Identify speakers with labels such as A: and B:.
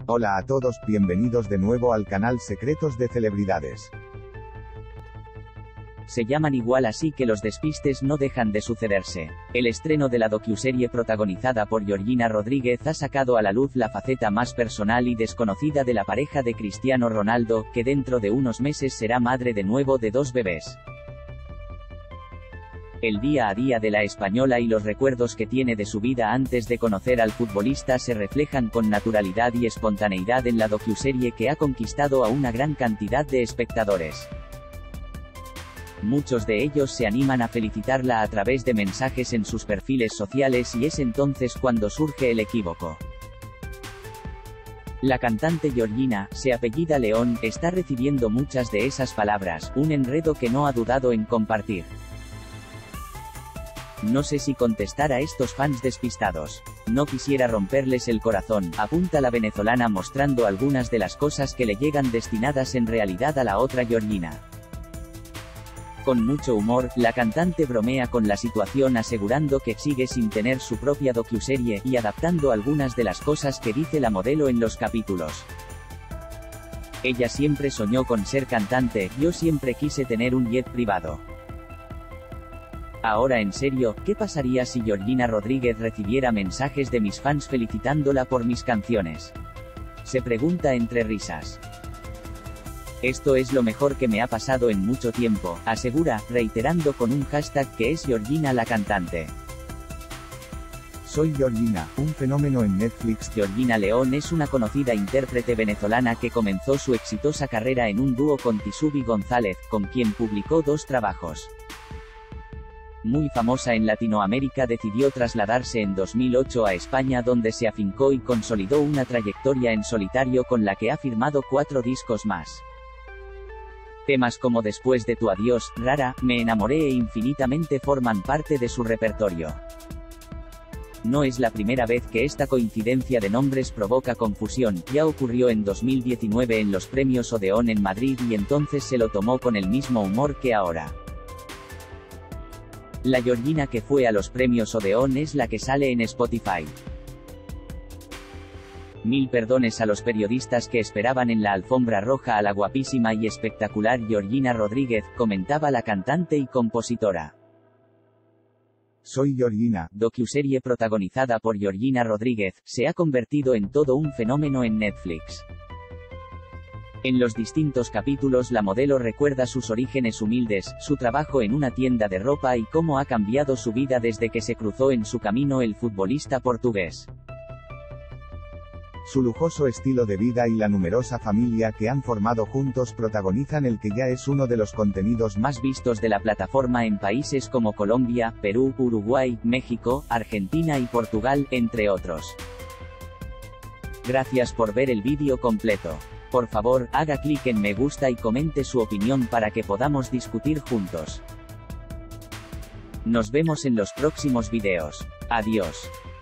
A: Hola a todos, bienvenidos de nuevo al canal Secretos de Celebridades.
B: Se llaman igual así que los despistes no dejan de sucederse. El estreno de la docuserie protagonizada por Georgina Rodríguez ha sacado a la luz la faceta más personal y desconocida de la pareja de Cristiano Ronaldo, que dentro de unos meses será madre de nuevo de 2 bebés. El día a día de la española y los recuerdos que tiene de su vida antes de conocer al futbolista se reflejan con naturalidad y espontaneidad en la docuserie que ha conquistado a una gran cantidad de espectadores. Muchos de ellos se animan a felicitarla a través de mensajes en sus perfiles sociales y es entonces cuando surge el equívoco. La cantante Georgina, se apellida León, está recibiendo muchas de esas palabras, un enredo que no ha dudado en compartir. No sé si contestar a estos fans despistados. No quisiera romperles el corazón, apunta la venezolana mostrando algunas de las cosas que le llegan destinadas en realidad a la otra Georgina. Con mucho humor, la cantante bromea con la situación asegurando que sigue sin tener su propia docuserie y adaptando algunas de las cosas que dice la modelo en los capítulos. Ella siempre soñó con ser cantante, yo siempre quise tener un jet privado. Ahora en serio, ¿qué pasaría si Georgina Rodríguez recibiera mensajes de mis fans felicitándola por mis canciones? Se pregunta entre risas. Esto es lo mejor que me ha pasado en mucho tiempo, asegura, reiterando con un hashtag que es Georgina la cantante.
A: Soy Georgina, un fenómeno en Netflix.
B: Georgina León es una conocida intérprete venezolana que comenzó su exitosa carrera en un dúo con Tisubi González, con quien publicó 2 trabajos. Muy famosa en Latinoamérica, decidió trasladarse en 2008 a España, donde se afincó y consolidó una trayectoria en solitario con la que ha firmado 4 discos más. Temas como Después de tu adiós, Rara, Me enamoré e Infinitamente forman parte de su repertorio. No es la primera vez que esta coincidencia de nombres provoca confusión, ya ocurrió en 2019 en los premios Odeón en Madrid y entonces se lo tomó con el mismo humor que ahora. La Georgina que fue a los premios Odeón es la que sale en Spotify. Mil perdones a los periodistas que esperaban en la alfombra roja a la guapísima y espectacular Georgina Rodríguez, comentaba la cantante y compositora.
A: Soy Georgina.
B: Docuserie protagonizada por Georgina Rodríguez, se ha convertido en todo un fenómeno en Netflix. En los distintos capítulos la modelo recuerda sus orígenes humildes, su trabajo en una tienda de ropa y cómo ha cambiado su vida desde que se cruzó en su camino el futbolista portugués.
A: Su lujoso estilo de vida y la numerosa familia que han formado juntos protagonizan el que ya es uno de los contenidos
B: más vistos de la plataforma en países como Colombia, Perú, Uruguay, México, Argentina y Portugal, entre otros. Gracias por ver el vídeo completo. Por favor, haga clic en me gusta y comente su opinión para que podamos discutir juntos. Nos vemos en los próximos videos. Adiós.